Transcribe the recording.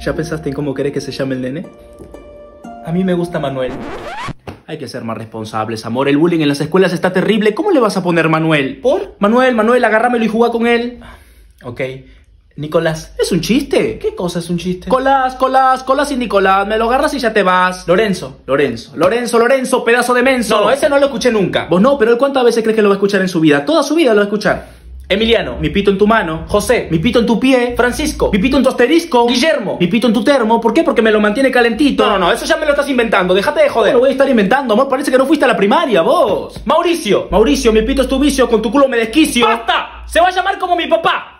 ¿Ya pensaste en cómo querés que se llame el nene? A mí me gusta Manuel. Hay que ser más responsables, amor. El bullying en las escuelas está terrible. ¿Cómo le vas a poner Manuel? ¿Por? Manuel, agárramelo y juega con él. Ok. Nicolás. ¿Es un chiste? ¿Qué cosa es un chiste? Colás y Nicolás. Me lo agarras y ya te vas. Lorenzo, pedazo de menso. No, ese no lo escuché nunca. Vos no, pero él ¿cuántas veces crees que lo va a escuchar en su vida? Toda su vida lo va a escuchar. Emiliano, mi pito en tu mano. José, mi pito en tu pie. Francisco, mi pito en tu asterisco. Guillermo, mi pito en tu termo. ¿Por qué? Porque me lo mantiene calentito. No, eso ya me lo estás inventando. Déjate de joder. No lo voy a estar inventando, amor. Parece que no fuiste a la primaria, vos. Mauricio, mi pito es tu vicio. Con tu culo me desquicio. ¡Basta! Se va a llamar como mi papá.